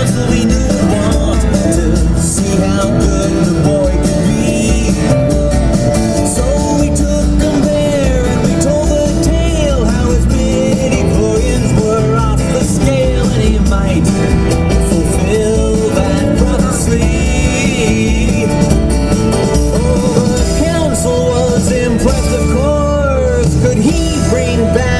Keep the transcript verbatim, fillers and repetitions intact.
council we knew want to see how good the boy could be. So we took him there and we told the tale how his midi-chlorians were off the scale, and he might fulfill that prophecy. Oh, the council was impressed, of course. Could he bring back